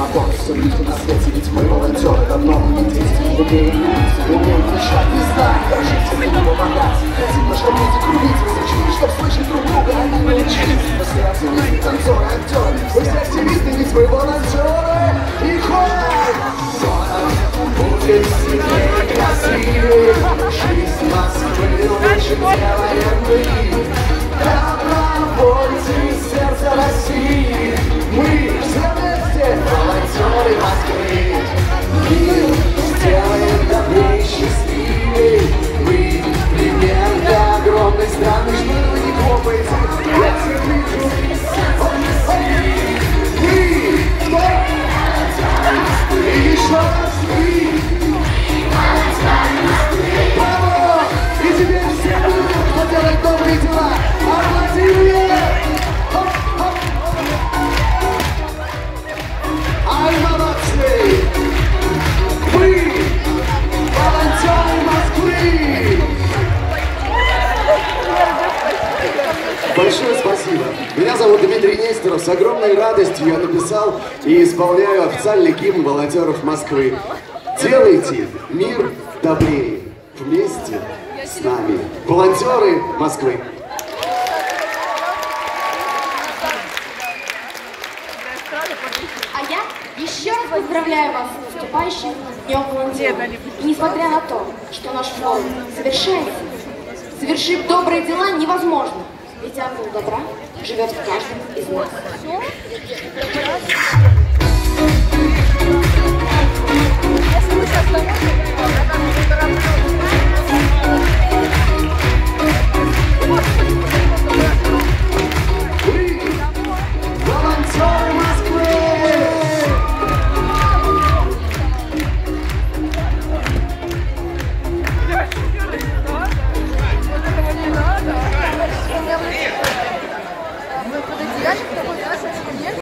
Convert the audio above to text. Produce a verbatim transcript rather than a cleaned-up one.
марафон. Все люди на свете, ведь мы волонтеры давно. Действуем людей, умеем кричать, не знаю, как жить, если помогать. Хотим, чтобы люди крутить, разучили, чтоб слышать друг друга, они не лечились. Мы все активисты, танцоры, актеры, мы все активисты, ведь мы волонтеры. И хор! Будет сильнее, красивее, жизнь Москвы лучше сделаем мы. Добровольцы сердца России, мы все вместе волонтеры Москвы. Мир сделаем добрее, счастливее. Мы пример для огромной страны, что вы не хлопаете. Я всех вижу. Мы, кто? И еще раз мы. Браво! И теперь все люди, кто делает добрые дела, аплодируем! Ай, молодцы! Мы волонтеры Москвы! Большое спасибо. Меня зовут Дмитрий Нестеров. С огромной радостью я написал и исполняю официальный гимн волонтеров Москвы. Делайте мир добрее вместе с нами. Волонтеры Москвы. А я еще раз поздравляю вас с наступающим Днем волонтера. И несмотря на то, что наш фонд совершается, совершить добрые дела невозможно. Ведь ангел добра живет в каждом из нас.